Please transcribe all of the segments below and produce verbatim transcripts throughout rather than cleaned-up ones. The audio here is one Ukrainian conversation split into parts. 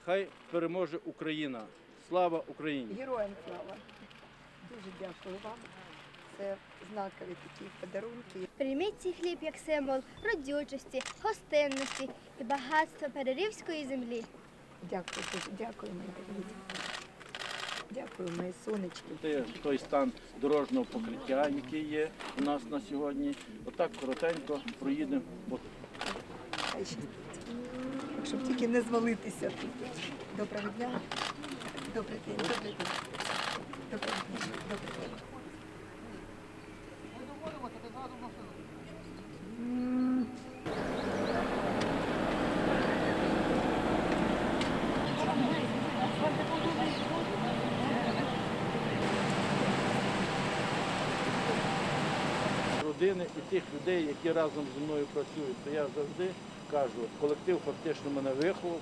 Хай переможе Україна. Слава Україні! Героям слава! Дуже дякую вам. Це знакові такі подарунки. Прийміть цей хліб як символ родючості, гостинності і багатства перерівської землі. Дякую, дуже дякую, мої друзі. Дякую, мої сонечки. Це той стан дорожнього покриття, який є у нас на сьогодні. Отак коротенько проїдемо. Хай щастить. Щоб тільки не звалитися тут. Доброго дня. Добрий день, добрий день. Добрий день, добрий день. Родини і тих людей, які разом зі мною працюють, то я завжди кажу, колектив фактично мене виховав.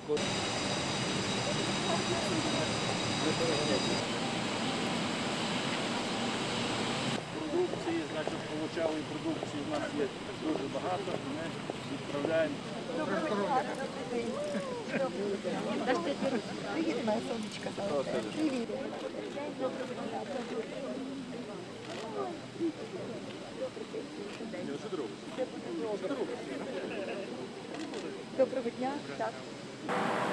Продукції, значить, получалої продукції в нас є дуже багато, і ми відправляємо. Привіт, моя сонечка. Привіт. Доброго дня. Так.